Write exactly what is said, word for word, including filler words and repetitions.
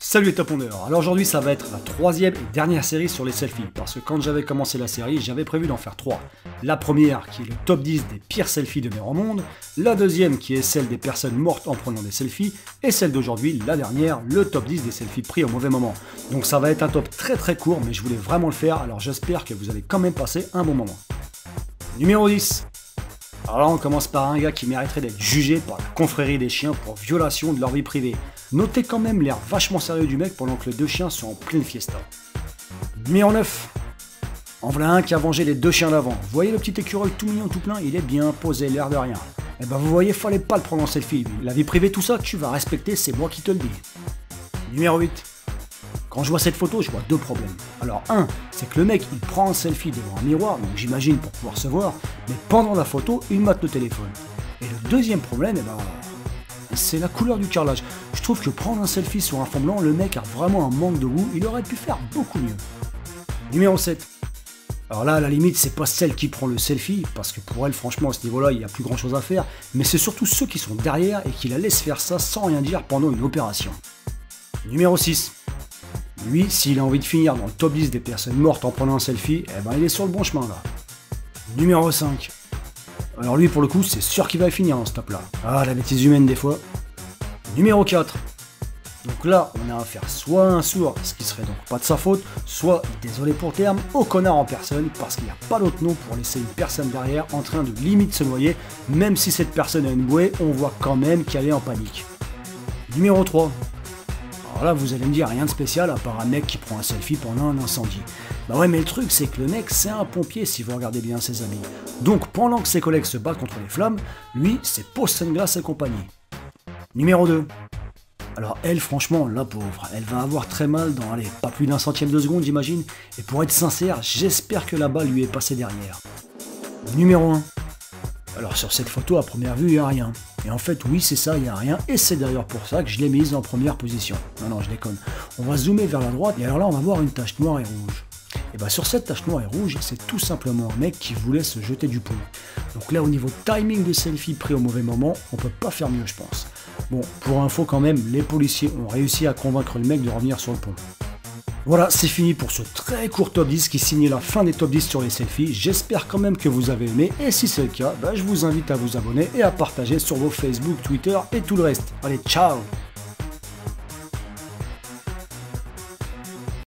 Salut les taponneurs. Alors aujourd'hui ça va être la troisième et dernière série sur les selfies, parce que quand j'avais commencé la série, j'avais prévu d'en faire trois. La première qui est le top dix des pires selfies de au monde, la deuxième qui est celle des personnes mortes en prenant des selfies, et celle d'aujourd'hui, la dernière, le top dix des selfies pris au mauvais moment. Donc ça va être un top très très court, mais je voulais vraiment le faire, alors j'espère que vous allez quand même passer un bon moment. Numéro dix. Alors là on commence par un gars qui mériterait d'être jugé par la confrérie des chiens pour violation de leur vie privée. Notez quand même l'air vachement sérieux du mec pendant que les deux chiens sont en pleine fiesta. Numéro neuf. En voilà un qui a vengé les deux chiens d'avant. Vous voyez le petit écureuil tout mignon tout plein, il est bien posé, l'air de rien. Et ben vous voyez, fallait pas le prendre en selfie. La vie privée, tout ça, tu vas respecter, c'est moi qui te le dis. Numéro huit. Quand je vois cette photo, je vois deux problèmes. Alors un, c'est que le mec il prend un selfie devant un miroir, donc j'imagine pour pouvoir se voir, mais pendant la photo, il mate le téléphone. Et le deuxième problème, eh ben, c'est la couleur du carrelage. Je trouve que prendre un selfie sur un fond blanc, le mec a vraiment un manque de goût, il aurait pu faire beaucoup mieux. Numéro sept. Alors là, à la limite, c'est pas celle qui prend le selfie, parce que pour elle, franchement, à ce niveau-là, il n'y a plus grand-chose à faire, mais c'est surtout ceux qui sont derrière et qui la laissent faire ça sans rien dire pendant une opération. Numéro six. Lui, s'il a envie de finir dans le top dix des personnes mortes en prenant un selfie, eh ben il est sur le bon chemin là. Numéro cinq. Alors lui, pour le coup, c'est sûr qu'il va finir dans ce top là. Ah, la bêtise humaine des fois. Numéro quatre. Donc là, on a affaire soit à un sourd, ce qui serait donc pas de sa faute, soit, désolé pour le terme, au connard en personne, parce qu'il n'y a pas d'autre nom pour laisser une personne derrière en train de limite se noyer, même si cette personne a une bouée, on voit quand même qu'elle est en panique. Numéro trois. Alors là, vous allez me dire rien de spécial à part un mec qui prend un selfie pendant un incendie. Bah ouais, mais le truc, c'est que le mec, c'est un pompier si vous regardez bien ses amis. Donc, pendant que ses collègues se battent contre les flammes, lui, c'est pose sunglass et compagnie. Numéro deux. Alors elle, franchement, la pauvre, elle va avoir très mal dans, allez, pas plus d'un centième de seconde, j'imagine. Et pour être sincère, j'espère que la balle lui est passée derrière. Numéro un. Alors sur cette photo, à première vue, il n'y a rien. Et en fait, oui, c'est ça, il n'y a rien. Et c'est d'ailleurs pour ça que je l'ai mise en première position. Non, non, je déconne. On va zoomer vers la droite, et alors là, on va voir une tache noire et rouge. Et bien sur cette tache noire et rouge, c'est tout simplement un mec qui voulait se jeter du pont. Donc là, au niveau timing de selfie pris au mauvais moment, on peut pas faire mieux, je pense. Bon, pour info quand même, les policiers ont réussi à convaincre le mec de revenir sur le pont. Voilà, c'est fini pour ce très court top dix qui signe la fin des top dix sur les selfies. J'espère quand même que vous avez aimé, et si c'est le cas, bah, je vous invite à vous abonner et à partager sur vos Facebook, Twitter et tout le reste. Allez, ciao!